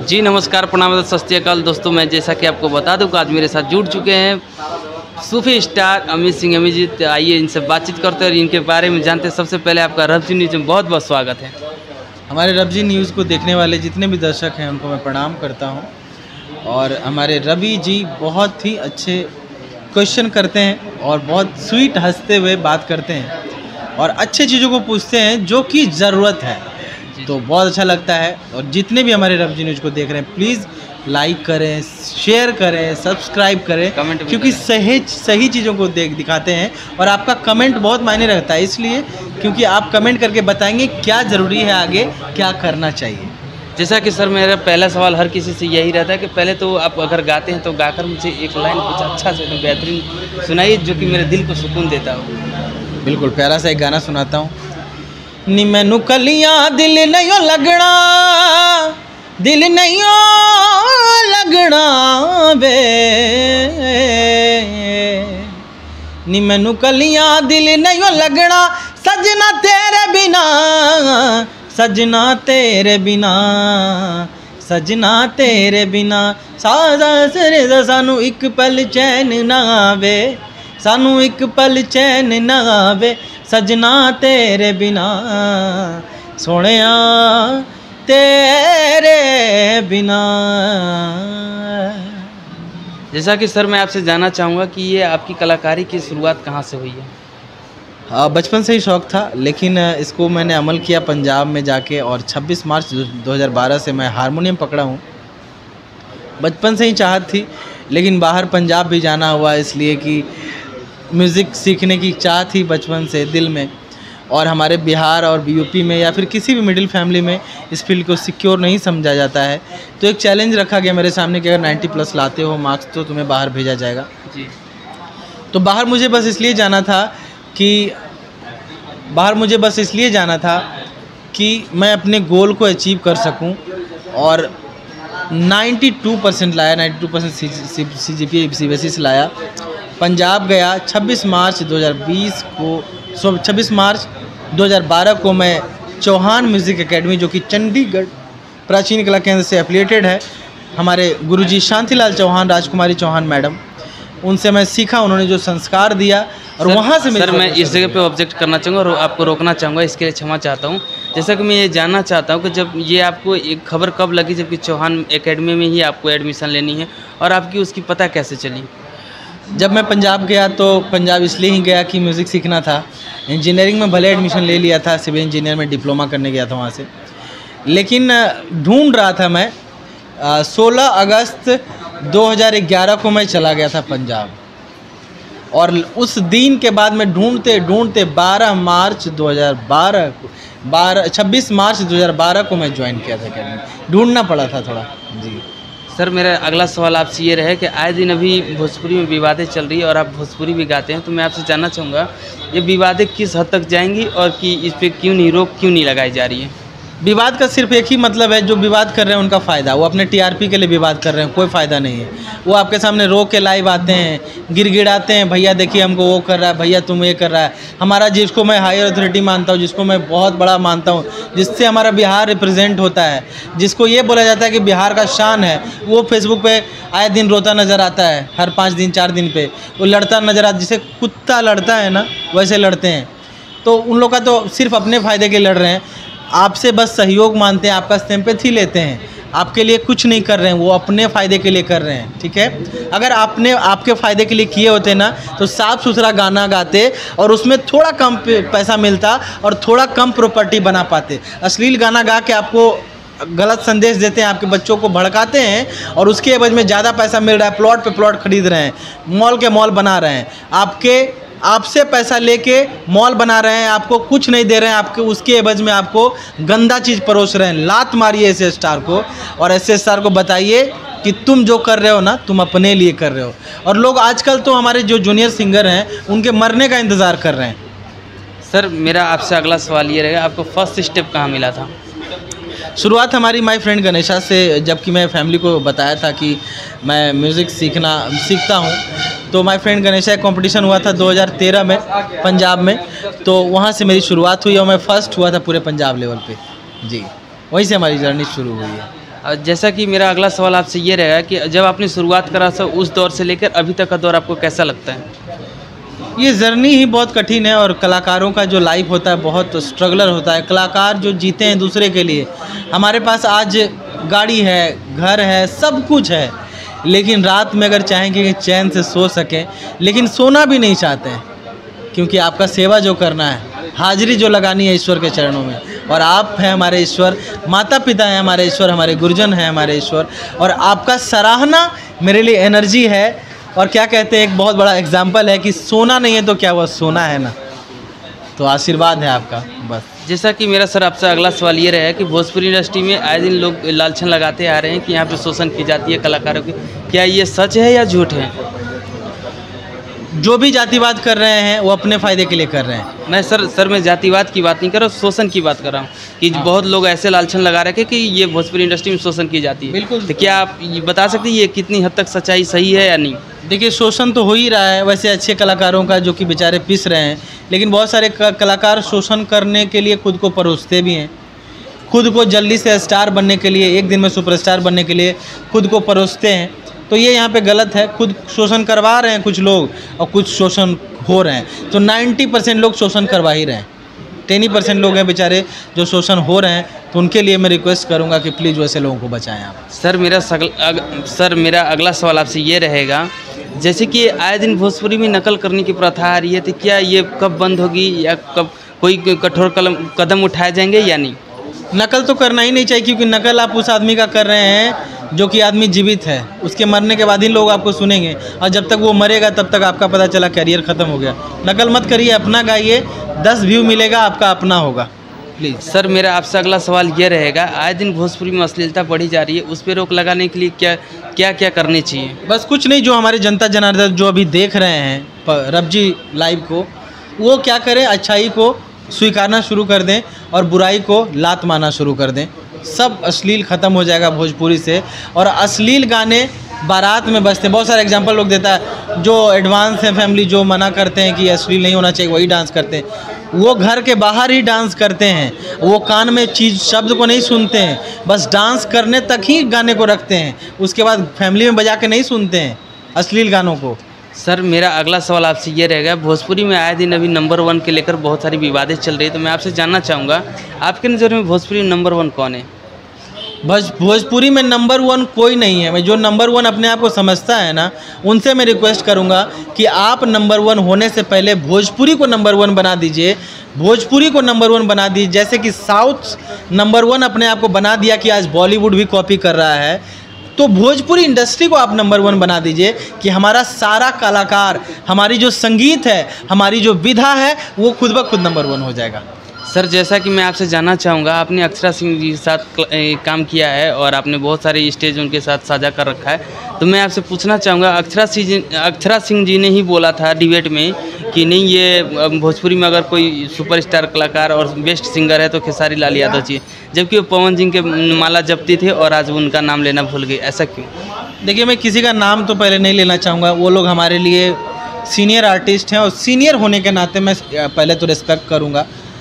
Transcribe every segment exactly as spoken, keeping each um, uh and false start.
जी नमस्कार, प्रणाम, सत श्री अकाल दोस्तों। मैं जैसा कि आपको बता दूं कि आज मेरे साथ जुड़ चुके हैं सूफी स्टार अमित सिंह अमित। आइए इनसे बातचीत करते हैं और इनके बारे में जानते हैं। सबसे पहले आपका रब्जी न्यूज़ में बहुत बहुत स्वागत है। हमारे रब्जी न्यूज़ को देखने वाले जितने भी दर्शक हैं उनको मैं प्रणाम करता हूं। और हमारे रवि जी बहुत ही अच्छे क्वेश्चन करते हैं और बहुत स्वीट हंसते हुए बात करते हैं और अच्छे चीज़ों को पूछते हैं जो कि ज़रूरत है, तो बहुत अच्छा लगता है। और जितने भी हमारे रब्जी न्यूज़ को देख रहे हैं प्लीज़ लाइक करें, शेयर करें, सब्सक्राइब करें, कमेंट क्योंकि सही सही चीज़ों को देख दिखाते हैं और आपका कमेंट बहुत मायने रखता है, इसलिए क्योंकि आप कमेंट करके बताएंगे क्या ज़रूरी है, आगे क्या करना चाहिए। जैसा कि सर मेरा पहला सवाल हर किसी से यही रहता है कि पहले तो आप अगर गाते हैं तो गाकर मुझे एक लाइन कुछ अच्छा से तो बेहतरीन सुनाइए जो कि मेरे दिल को सुकून देता हो। बिल्कुल, प्यारा सा एक गाना सुनाता हूँ। नी मैनू कलियां दिल नहीं लगना, दिल नहीं लगना वे, नी मैनू कलियां दिल नहीं लगना, सजना तेरे बिना, सजना तेरे बिना, सजना तेरे बिना, सादा सरे सानू एक पल चैन ना आवे, सानू एक पल चैन ना आवे, सजना तेरे बिना, सोहणिया तेरे बिना। जैसा कि सर मैं आपसे जानना चाहूँगा कि ये आपकी कलाकारी की शुरुआत कहाँ से हुई है? हाँ, बचपन से ही शौक़ था, लेकिन इसको मैंने अमल किया पंजाब में जाके और छब्बीस मार्च दो हज़ार बारह से मैं हारमोनियम पकड़ा हूँ। बचपन से ही चाहत थी, लेकिन बाहर पंजाब भी जाना हुआ इसलिए कि म्यूज़िक सीखने की चाह थी बचपन से दिल में। और हमारे बिहार और यूपी में या फिर किसी भी मिडिल फैमिली में इस फील्ड को सिक्योर नहीं समझा जाता है, तो एक चैलेंज रखा गया मेरे सामने कि अगर नब्बे प्लस लाते हो मार्क्स तो तुम्हें बाहर भेजा जाएगा। जी। तो बाहर मुझे बस इसलिए जाना था कि बाहर मुझे बस इसलिए जाना था कि मैं अपने गोल को अचीव कर सकूं और बानवे परसेंट लाया, बानवे percent C G P C B S E से लाया। पंजाब गया, छब्बीस मार्च दो हज़ार बीस को छब्बीस मार्च दो हज़ार बारह को मैं चौहान म्यूज़िक एकेडमी, जो कि चंडीगढ़ प्राचीन कला केंद्र से एफिलिएटेड है, हमारे गुरुजी शांतिलाल चौहान, राजकुमारी चौहान मैडम, उनसे मैं सीखा, उन्होंने जो संस्कार दिया और वहाँ से सर मैं इस जगह पे ऑब्जेक्ट करना चाहूँगा और आपको रोकना चाहूँगा, इसके लिए क्षमा चाहता हूँ। जैसा कि मैं ये जानना चाहता हूँ कि जब ये आपको एक खबर कब लगी जबकि चौहान एकेडमी में ही आपको एडमिशन लेनी है और आपकी उसकी पता कैसे चली? जब मैं पंजाब गया तो पंजाब इसलिए ही गया कि म्यूज़िक सीखना था। इंजीनियरिंग में भले एडमिशन ले लिया था, सिविल इंजीनियर में डिप्लोमा करने गया था वहाँ से, लेकिन ढूंढ रहा था मैं। सोलह अगस्त दो हज़ार ग्यारह को मैं चला गया था पंजाब और उस दिन के बाद मैं ढूंढते ढूंढते बारह मार्च दो हज़ार बारह को बारह छब्बीस मार्च दो हज़ार बारह को मैं ज्वाइन किया था अकेडमी। ढूंढना पड़ा था थोड़ा। जी सर मेरा अगला सवाल आपसे ये रहे कि आए दिन अभी भोजपुरी में विवादें चल रही है और आप भोजपुरी भी गाते हैं, तो मैं आपसे जानना चाहूँगा ये विवादें किस हद तक जाएंगी और कि इस पर क्यों नहीं रोक क्यों नहीं लगाई जा रही है? विवाद का सिर्फ एक ही मतलब है, जो विवाद कर रहे हैं उनका फ़ायदा, वो अपने टीआरपी के लिए विवाद कर रहे हैं, कोई फ़ायदा नहीं है। वो आपके सामने रो के लाइव आते हैं, गिड़गिड़ाते हैं, भैया देखिए हमको वो कर रहा है, भैया तुम ये कर रहा है। हमारा जिसको मैं हायर अथॉरिटी मानता हूँ, जिसको मैं बहुत बड़ा मानता हूँ, जिससे हमारा बिहार रिप्रेजेंट होता है, जिसको ये बोला जाता है कि बिहार का शान है, वो फेसबुक पे आए दिन रोता नज़र आता है, हर पाँच दिन चार दिन पे वो लड़ता नज़र आता, जिसे कुत्ता लड़ता है ना वैसे लड़ते हैं। तो उन लोग का तो सिर्फ अपने फ़ायदे के लड़ रहे हैं, आपसे बस सहयोग मानते हैं, आपका सिंपैथी लेते हैं, आपके लिए कुछ नहीं कर रहे हैं, वो अपने फ़ायदे के लिए कर रहे हैं। ठीक है, अगर आपने आपके फ़ायदे के लिए किए होते ना तो साफ़ सुथरा गाना गाते और उसमें थोड़ा कम पैसा मिलता और थोड़ा कम प्रॉपर्टी बना पाते। अश्लील गाना गा के आपको गलत संदेश देते हैं, आपके बच्चों को भड़काते हैं और उसके एवज में ज़्यादा पैसा मिल रहा है, प्लॉट पे प्लॉट खरीद रहे हैं, मॉल के मॉल बना रहे हैं, आपके आपसे पैसा लेके मॉल बना रहे हैं, आपको कुछ नहीं दे रहे हैं, आपके उसके एवज में आपको गंदा चीज़ परोस रहे हैं। लात मारिए ऐसे स्टार को और ऐसे स्टार को बताइए कि तुम जो कर रहे हो ना तुम अपने लिए कर रहे हो। और लोग आजकल तो हमारे जो जूनियर सिंगर हैं उनके मरने का इंतज़ार कर रहे हैं। सर मेरा आपसे अगला सवाल ये रहेगा, आपको फर्स्ट स्टेप कहाँ मिला था? शुरुआत हमारी माय फ्रेंड गणेशा से, जबकि मैं फैमिली को बताया था कि मैं म्यूज़िक सीखना सीखता हूँ, तो माय फ्रेंड गणेशा एक कंपटीशन हुआ था दो हज़ार तेरह में पंजाब में, तो वहाँ से मेरी शुरुआत हुई और मैं फ़र्स्ट हुआ था पूरे पंजाब लेवल पे। जी, वहीं से हमारी जर्नी शुरू हुई है। अ, जैसा कि मेरा अगला सवाल आपसे ये रहेगा कि जब आपने शुरुआत करा था उस दौर से लेकर अभी तक का दौर आपको कैसा लगता है? ये जर्नी ही बहुत कठिन है और कलाकारों का जो लाइफ होता है बहुत स्ट्रगलर होता है। कलाकार जो जीते हैं दूसरे के लिए। हमारे पास आज गाड़ी है, घर है, सब कुछ है, लेकिन रात में अगर चाहेंगे कि चैन से सो सकें, लेकिन सोना भी नहीं चाहते हैं, क्योंकि आपका सेवा जो करना है, हाजिरी जो लगानी है ईश्वर के चरणों में, और आप हैं हमारे ईश्वर, माता पिता हैं हमारे ईश्वर, हमारे गुरुजन हैं हमारे ईश्वर, और आपका सराहना मेरे लिए एनर्जी है। और क्या कहते हैं, एक बहुत बड़ा एग्जाम्पल है कि सोना नहीं है तो क्या हुआ, सोना है ना, तो आशीर्वाद है आपका बस। जैसा कि मेरा सर आपसे अगला सवाल ये रहेगा कि भोजपुरी इंडस्ट्री में आए दिन लोग लालछन लगाते आ रहे हैं कि यहाँ पे शोषण की जाती है कलाकारों की, क्या ये सच है या झूठ है? जो भी जातिवाद कर रहे हैं वो अपने फ़ायदे के लिए कर रहे हैं। मैं सर सर मैं जातिवाद की बात नहीं कर रहा हूँ, शोषण की बात कर रहा हूँ कि हाँ। बहुत लोग ऐसे लालछन लगा रखे कि ये भोजपुरी इंडस्ट्री में शोषण की जाती है। बिल्कुल। तो क्या आप ये बता सकते हैं ये कितनी हद तक सच्चाई सही है या नहीं? देखिए, शोषण तो हो ही रहा है वैसे अच्छे कलाकारों का, जो कि बेचारे पिस रहे हैं, लेकिन बहुत सारे क- कलाकार शोषण करने के लिए खुद को परोसते भी हैं, खुद को जल्दी से स्टार बनने के लिए, एक दिन में सुपरस्टार बनने के लिए खुद को परोसते हैं। तो ये यहाँ पे गलत है। खुद शोषण करवा रहे हैं कुछ लोग और कुछ शोषण हो रहे हैं। तो नब्बे परसेंट लोग शोषण करवा ही रहे हैं, टेन परसेंट लोग हैं बेचारे जो शोषण हो रहे हैं। तो उनके लिए मैं रिक्वेस्ट करूंगा कि प्लीज़ वैसे लोगों को बचाएं आप। सर मेरा सगल, अग, सर मेरा अगला सवाल आपसे ये रहेगा, जैसे कि आए दिन भोजपुरी में नकल करने की प्रथा आ रही है, तो क्या ये कब बंद होगी या कब कोई कठोर कलम कदम उठाए जाएंगे या नहीं? नकल तो करना ही नहीं चाहिए, क्योंकि नकल आप उस आदमी का कर रहे हैं जो कि आदमी जीवित है। उसके मरने के बाद ही लोग आपको सुनेंगे, और जब तक वो मरेगा तब तक आपका पता चला कैरियर ख़त्म हो गया। नकल मत करिए, अपना गाइए, दस व्यू मिलेगा, आपका अपना होगा। प्लीज़ सर मेरा आपसे अगला सवाल ये रहेगा, आए दिन भोजपुरी में अश्लीलता बढ़ी जा रही है, उस पर रोक लगाने के लिए क्या क्या क्या करनी चाहिए? बस कुछ नहीं, जो हमारे जनता जनार्दन जो अभी देख रहे हैं प- रबजी लाइव को, वो क्या करें, अच्छाई को स्वीकारना शुरू कर दें और बुराई को लात मारना शुरू कर दें। सब अश्लील ख़त्म हो जाएगा भोजपुरी से। और अश्लील गाने बारात में बजते हैं। बहुत सारे एग्जांपल लोग देता है, जो एडवांस हैं फैमिली, जो मना करते हैं कि अश्लील नहीं होना चाहिए, वही डांस करते हैं। वो घर के बाहर ही डांस करते हैं, वो कान में चीज़ शब्द को नहीं सुनते हैं, बस डांस करने तक ही गाने को रखते हैं, उसके बाद फैमिली में बजा के नहीं सुनते हैं अश्लील गानों को। सर मेरा अगला सवाल आपसे ये रहेगा, भोजपुरी में आए दिन अभी नंबर वन के लेकर बहुत सारी विवादें चल रही है, तो मैं आपसे जानना चाहूँगा आपके नज़र में भोजपुरी में नंबर वन कौन है? बस भोजपुरी में नंबर वन कोई नहीं है। मैं जो नंबर वन अपने आप को समझता है ना, उनसे मैं रिक्वेस्ट करूंगा कि आप नंबर वन होने से पहले भोजपुरी को नंबर वन बना दीजिए। भोजपुरी को नंबर वन बना दीजिए, जैसे कि साउथ नंबर वन अपने आप को बना दिया कि आज बॉलीवुड भी कॉपी कर रहा है, तो भोजपुरी इंडस्ट्री को आप नंबर वन बना दीजिए कि हमारा सारा कलाकार, हमारी जो संगीत है, हमारी जो विधा है, वो खुद ब खुद नंबर वन हो जाएगा। सर जैसा कि मैं आपसे जानना चाहूँगा, आपने अक्षरा सिंह जी के साथ क्ल- ए, काम किया है और आपने बहुत सारे स्टेज उनके साथ साझा कर रखा है, तो मैं आपसे पूछना चाहूँगा, अक्षरा सिंह जी अक्षरा सिंह जी ने ही बोला था डिबेट में कि नहीं, ये अ, भोजपुरी में अगर कोई सुपरस्टार कलाकार और बेस्ट सिंगर है तो खेसारी लाल यादव जी, जबकि वो पवन जी के माला जपती थे और आज उनका नाम लेना भूल गए, ऐसा क्यों? देखिए, मैं किसी का नाम तो पहले नहीं लेना चाहूँगा, वो लोग हमारे लिए सीनियर आर्टिस्ट हैं और सीनियर होने के नाते मैं पहले तो रिस्पेक्ट करूँगा।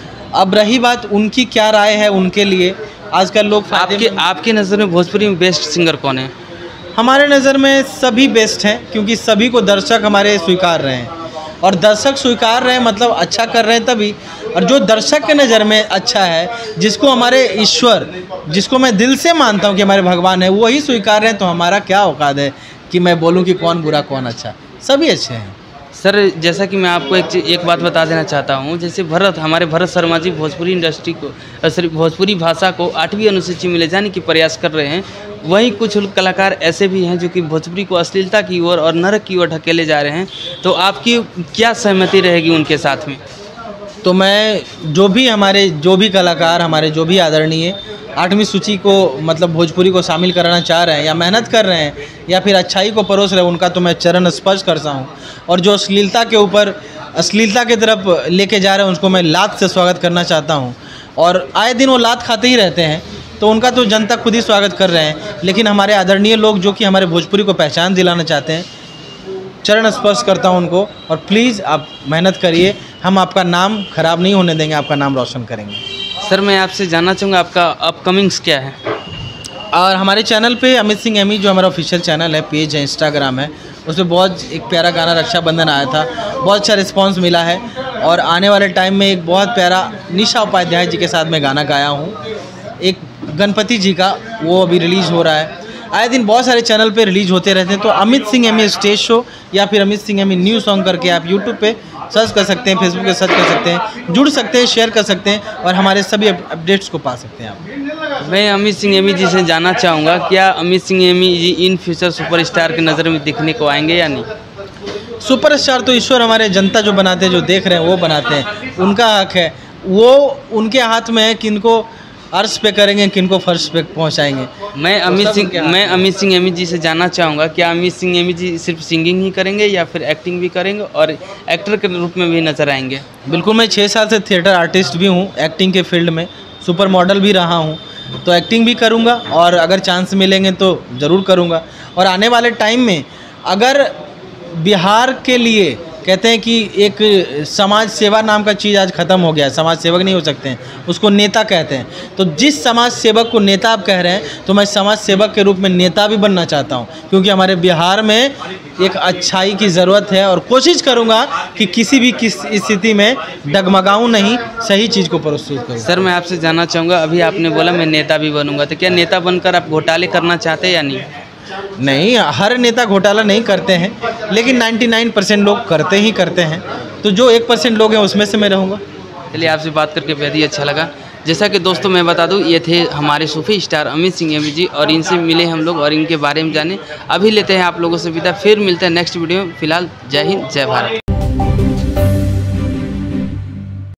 अब रही बात उनकी क्या राय है उनके लिए, आजकल लोग आपके आपके नज़र में भोजपुरी में बेस्ट सिंगर कौन है? हमारे नज़र में सभी बेस्ट हैं, क्योंकि सभी को दर्शक हमारे स्वीकार रहे हैं, और दर्शक स्वीकार रहे हैं मतलब अच्छा कर रहे हैं तभी। और जो दर्शक के नज़र में अच्छा है, जिसको हमारे ईश्वर, जिसको मैं दिल से मानता हूँ कि हमारे भगवान है, वही स्वीकार रहे हैं, तो हमारा क्या औकात है कि मैं बोलूँ कि कौन बुरा कौन अच्छा, सभी अच्छे हैं। सर जैसा कि मैं आपको एक ची- एक बात बता देना चाहता हूँ, जैसे भरत हमारे भरत शर्मा जी भोजपुरी इंडस्ट्री को अ, सॉरी भोजपुरी भाषा को आठवीं अनुसूची में ले जाने की प्रयास कर रहे हैं, वहीं कुछ कलाकार ऐसे भी हैं जो कि भोजपुरी को अश्लीलता की ओर और नरक की ओर ढकेले जा रहे हैं, तो आपकी क्या सहमति रहेगी उनके साथ में? तो मैं जो भी हमारे जो भी कलाकार, हमारे जो भी आदरणीय आठवीं सूची को मतलब भोजपुरी को शामिल कराना चाह रहे हैं या मेहनत कर रहे हैं या फिर अच्छाई को परोस रहे हैं, उनका तो मैं चरण स्पर्श करता हूँ। और जो अश्लीलता के ऊपर अश्लीलता की तरफ लेके जा रहे हैं, उनको मैं लात से स्वागत करना चाहता हूँ। और आए दिन वो लात खाते ही रहते हैं, तो उनका तो जनता खुद ही स्वागत कर रहे हैं। लेकिन हमारे आदरणीय लोग जो कि हमारे भोजपुरी को पहचान दिलाना चाहते हैं, चरण स्पर्श करता हूँ उनको। और प्लीज़ आप मेहनत करिए, हम आपका नाम खराब नहीं होने देंगे, आपका नाम रोशन करेंगे। सर मैं आपसे जानना चाहूँगा आपका अपकमिंग्स क्या है? और हमारे चैनल पे अमित सिंह एमी जो हमारा ऑफिशियल चैनल है, पेज है, इंस्टाग्राम है, उस पर बहुत एक प्यारा गाना रक्षाबंधन आया था, बहुत अच्छा रिस्पांस मिला है। और आने वाले टाइम में एक बहुत प्यारा निशा उपाध्याय जी के साथ मैं गाना गाया हूँ, एक गणपति जी का, वो अभी रिलीज़ हो रहा है। आए दिन बहुत सारे चैनल पे रिलीज होते रहते हैं, तो Amit Singh Ammy stage show या फिर Amit Singh Ammy new song करके आप यूट्यूब पे सर्च कर सकते हैं, फेसबुक पे सर्च कर सकते हैं, जुड़ सकते हैं, शेयर कर सकते हैं और हमारे सभी अपडेट्स को पा सकते हैं आप। मैं अमित सिंह एमी जी से जानना चाहूँगा, क्या Amit Singh Ammy ji in future superstar की नज़र में दिखने को आएंगे या नहीं? सुपरस्टार तो ईश्वर हमारे जनता जो बनाते हैं, जो देख रहे हैं वो बनाते हैं, उनका हक है, वो उनके हाथ में है किनको अर्श पे करेंगे, किनको फर्श पे पहुंचाएंगे। मैं अमित सिंह मैं अमित सिंह एमी जी से जानना चाहूँगा, क्या अमित सिंह एमी जी सिर्फ सिंगिंग ही करेंगे या फिर एक्टिंग भी करेंगे और एक्टर के रूप में भी नजर आएंगे? बिल्कुल, मैं छः साल से थिएटर आर्टिस्ट भी हूँ, एक्टिंग के फील्ड में सुपर मॉडल भी रहा हूँ, तो एक्टिंग भी करूँगा और अगर चांस मिलेंगे तो ज़रूर करूँगा। और आने वाले टाइम में अगर बिहार के लिए कहते हैं कि एक समाज सेवा नाम का चीज़ आज ख़त्म हो गया है, समाज सेवक नहीं हो सकते हैं, उसको नेता कहते हैं। तो जिस समाज सेवक को नेता आप कह रहे हैं, तो मैं समाज सेवक के रूप में नेता भी बनना चाहता हूं, क्योंकि हमारे बिहार में एक अच्छाई की ज़रूरत है और कोशिश करूंगा कि किसी भी किस स्थिति में डगमगाऊं नहीं, सही चीज़ को प्रस्तुत करूँ। सर, मैं आपसे जानना चाहूँगा, अभी आपने बोला मैं नेता भी बनूंगा, तो क्या नेता बनकर आप घोटाले करना चाहते हैं या नहीं? नहीं, हर नेता घोटाला नहीं करते हैं, लेकिन निन्यानवे परसेंट लोग करते ही करते हैं, तो जो एक परसेंट लोग हैं उसमें से मैं रहूँगा। चलिए, आपसे बात करके बेहद ही अच्छा लगा। जैसा कि दोस्तों मैं बता दूं, ये थे हमारे सूफी स्टार अमित सिंह एमी जी और इनसे मिले हम लोग और इनके बारे में जाने। अभी लेते हैं आप लोगों से विदा, फिर मिलते हैं नेक्स्ट वीडियो में। फिलहाल जय हिंद, जय भारत।